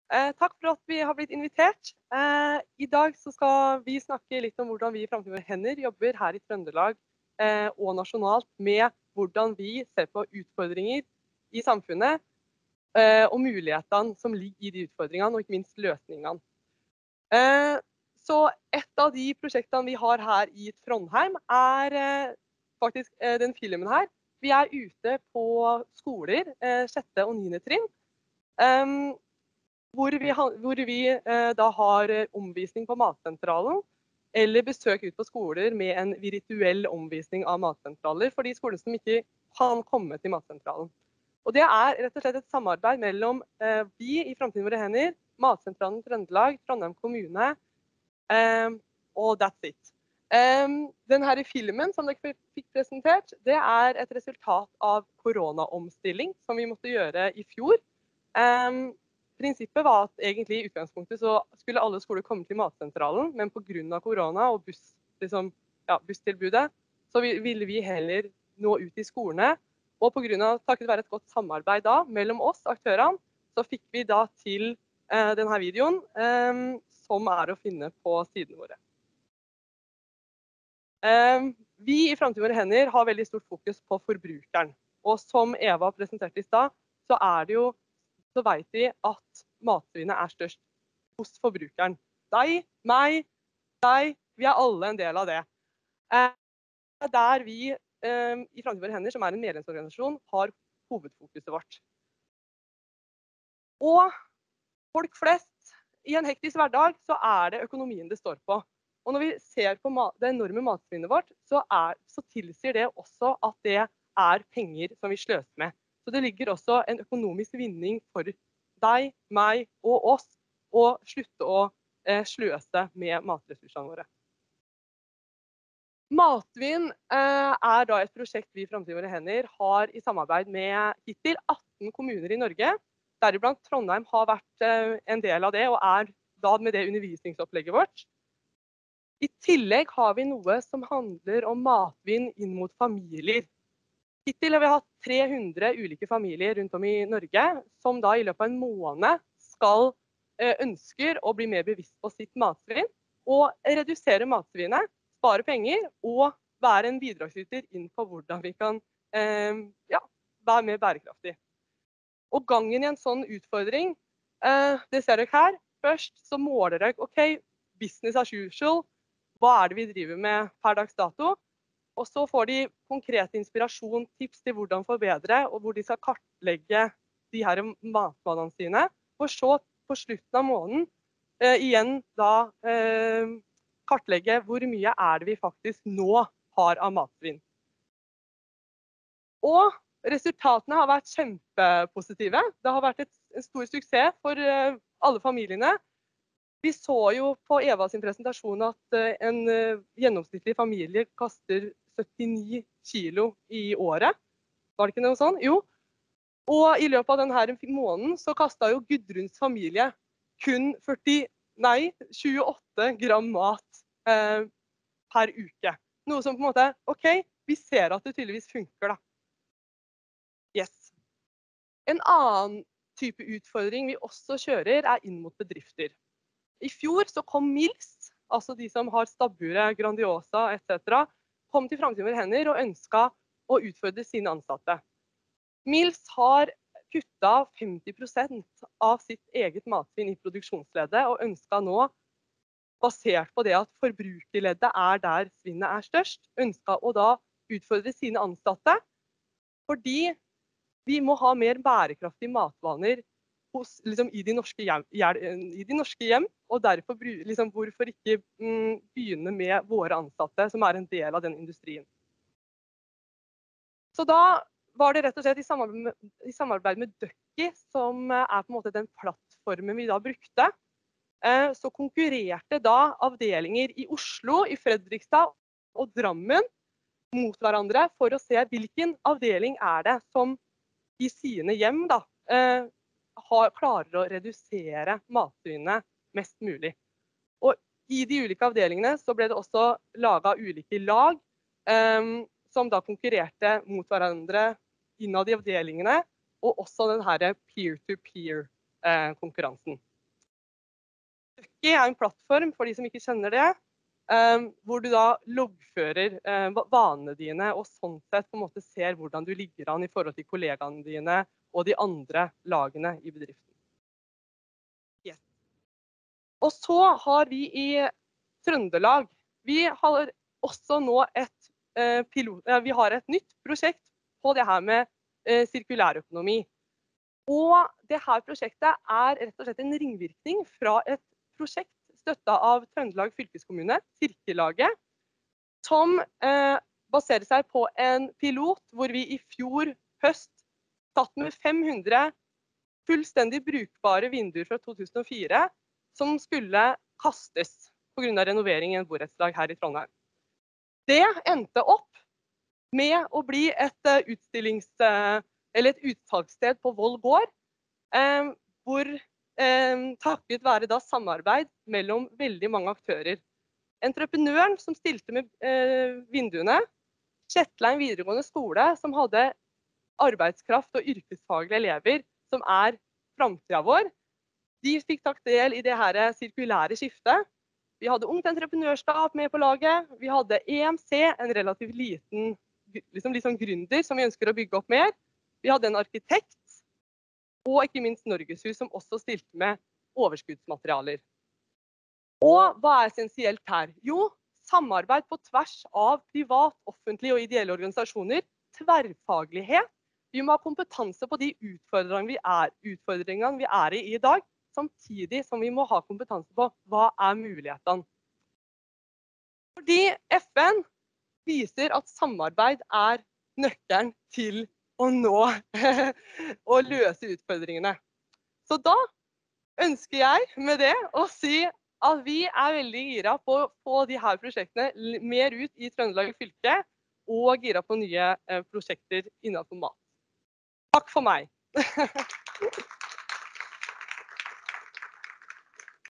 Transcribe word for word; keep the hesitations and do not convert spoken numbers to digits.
Eh, takk for at vi har blitt invitert. Eh, I dag så skal vi snakke litt om hvordan vi i Framtiden Våre Hender jobber her i Trøndelag eh, og nasjonalt med hvordan vi ser på utfordringer i samfunnet eh, og mulighetene som ligger i de utfordringene, og ikke minst løsningene. Eh, så et av de prosjektene vi har her i Trondheim er eh, faktisk eh, den filmen her. Vi er ute på skoler, eh, sjette og niende trinn. Um, hvor vi, hvor vi eh, da har omvisning på Matsentralen, eller besøk ut på skoler med en virtuell omvisning av matsentraler, for de skolene som ikke kan komme til Matsentralen. Og det er rett og slett et samarbeid mellom eh, vi i Framtiden Våre Hender, Matsentralen Trøndelag, Trondheim kommune, eh, og that's it. Um, denne filmen som dere fikk presentert, det er et resultat av koronaomstilling som vi måtte gjøre i fjor. Um, Prinsippet var at egentlig i utgangspunktet så skulle alle skoler komme til Matsentralen, men på grunn av korona og buss, liksom, ja, busstilbudet, så ville vi heller nå ut i skolene. Og på grunn av, takket være et godt samarbeid da, mellom oss, aktørene, så fikk vi da til eh, denne videoen, eh, som er å finne på sidene våre. Eh, vi i Framtiden Våre Hender har veldig stort fokus på forbrukeren. Og som Eva presenterte i stad, så er det jo så vet vi at matsvinnet er størst hos forbrukeren. Deg, meg, deg, vi er alle en del av det. Eh, der vi eh, i Framtiden Våre Hender, som er en medlemsorganisasjon, har hovedfokuset vårt. Og folk flest, i en hektisk hverdag, så er det økonomien det står på. Og når vi ser på det enorme matsvinnet vårt, så, er, så tilsier det også at det er penger som vi sløser med. Så det ligger også en økonomisk vinning for deg, meg og oss å slutte å eh, sløse med matressursene våre. Matvinn eh, er da et prosjekt vi i Framtiden Våre Hender har i samarbeid med hittil atten kommuner i Norge. Deriblant Trondheim har vært eh, en del av det, og er da med det undervisningsopplegget vårt. I tillegg har vi noe som handler om matvinn inn mot familier. Hittil har vi hatt tre hundre ulike familier rundt om i Norge, som da i løpet av en måned skal eh, ønsker å bli mer bevisst på sitt matsvinn, og redusere matsvinnet, spare penger, og være en bidragsyter inn på hvordan vi kan eh, ja, være mer bærekraftig. Og gangen i en sånn utfordring, eh, det ser dere her. Først så måler dere, ok, business as usual, hva er det vi driver med per dags dato? Og så får de konkret inspirasjon, tips til hvordan forbedre, og hvor de skal kartlegge de her matvanene sine. For så på slutten av måneden eh, igjen da eh, kartlegge hvor mye er det vi faktisk nå har av matsvinn. Og resultatene har vært kjempepositive. Det har vært et, en stor suksess for eh, alle familiene. Vi så jo på Eva sin presentasjon at eh, en eh, gjennomsnittlig familie kaster syttini kilo i året. Var det ikke noe sånn? Jo. Og i løpet av denne måneden så kastet jo Gudruns familie kun førti, nei, tjueåtte gram mat eh, per uke. Noe som på en måte, ok, vi ser at det tydeligvis funker da. Yes. En annen type utfordring vi også kjører er inn mot bedrifter. I fjor så kom Mills, altså de som har Stabburet, Grandiosa, et cetera, kom til Framtiden Våre Hender og ønsket å utfordre sine ansatte. Mills har kuttet femti prosent av sitt eget matsvinn i produksjonsleddet, og ønsket nå, basert på det at forbrukerleddet er der svinnet er størst, ønsket å da utfordre sine ansatte, fordi vi må ha mer bærekraftige matvaner hos, liksom, i, de norske hjem, i de norske hjem, og derfor liksom, hvorfor ikke mm, begynne med våre ansatte, som er en del av den industrien. Så da var det rett og slett i samarbeid med, i samarbeid med Ducky, som er på en måte den plattformen vi da brukte, eh, så konkurrerte da avdelinger i Oslo, i Fredrikstad og Drammen mot hverandre for å se hvilken avdeling er det som i sine hjem da, eh, har, klarer å redusere matsvinnet mest mulig. Og i de ulike avdelingene så ble det også laget ulike lag um, som da konkurrerte mot hverandre innad i avdelingene, og også den her peer-to-peer-konkurransen. Ducky er en plattform, for de som ikke kjenner det, um, hvor du da loggfører uh, vanene dine, og sånn sett på en måte ser hvordan du ligger an i forhold til kollegaene dine og de andre lagene i bedriften. Yes. Og så har vi i Trøndelag, vi har også nå et, uh, pilot, uh, vi har et nytt prosjekt på det her med uh, sirkulærøkonomi. Og det her prosjektet er rett og slett en ringvirkning fra et prosjekt støttet av Trøndelag fylkeskommune, Sirkellaget, som eh, baserer seg på en pilot hvor vi i fjor høst satt med fem hundre fullstendig brukbare vinduer fra to tusen og fire som skulle kastes på grunn av renovering i en borettslag her i Trondheim. Det endte opp med å bli et uh, utstillings... Uh, eller et utsalgssted på Voll gård, eh, hvor eh, takket være da samarbeid mellom veldig mange aktører. Entreprenøren som stilte med eh, vinduene, Kjetlein videregående skole, som hadde arbeidskraft og yrkesfaglige elever, som er fremtiden vår, de fikk tatt del i det her sirkulære skiftet. Vi hadde ungt entreprenørskap med på laget, vi hadde E M C, en relativt liten liksom, liksom gründer som vi ønsker å bygge opp mer. Vi hadde en arkitekt, og ikke minst Norgeshus, som også stilte med overskuddsmaterialer. Og hva er essensielt her? Jo, samarbeid på tvers av privat, offentlig og ideelle organisasjoner, tverrfaglighet. Vi må ha kompetanse på de utfordringene vi er, utfordringene vi er i i dag, samtidig som vi må ha kompetanse på hva er mulighetene. Fordi F N viser at samarbeid er nøkkelen til å nå og løse utfordringene. Så da ønsker jeg med det å si at vi er veldig gira på å få de her prosjektene mer ut i Trøndelag fylke, og gira på nye prosjekter innenfor mat. Takk for meg.